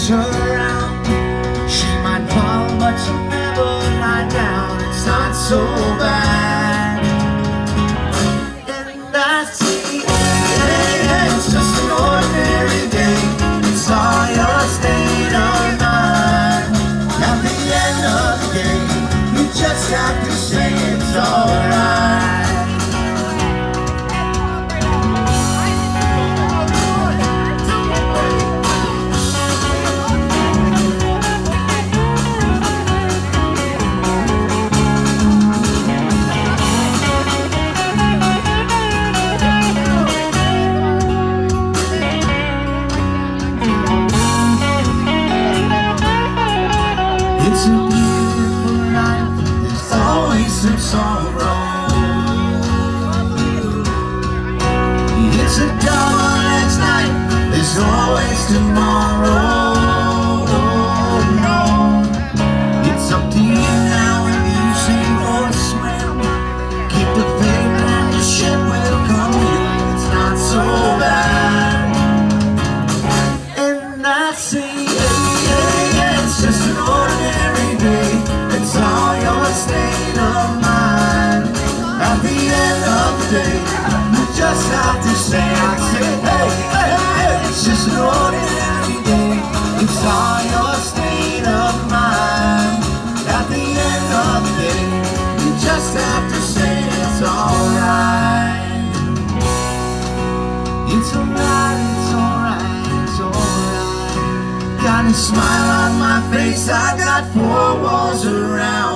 push her around. She might fall, but she'll never lie down. It's not so bad. And I see, yeah, it's just an ordinary day. It's all your state of mind. At the end of the day, you just have to say it's alright. It's a beautiful night, there's always some sorrow. It's a double-edged night, there's always tomorrow. No, it's up to you now if you sink or swim. Keep the faith and the ship will come in. It's not so bad. And I say, yeah, it's just an ordinary day. It's all your state of mind. At the end of the day, you just have to say, I say, hey, hey, hey, it's just an ordinary day. It's all your state of mind. At the end of the day, you just have to say it's alright. It's alright, it's alright, it's alright. Got a smile on my face, I got four walls around.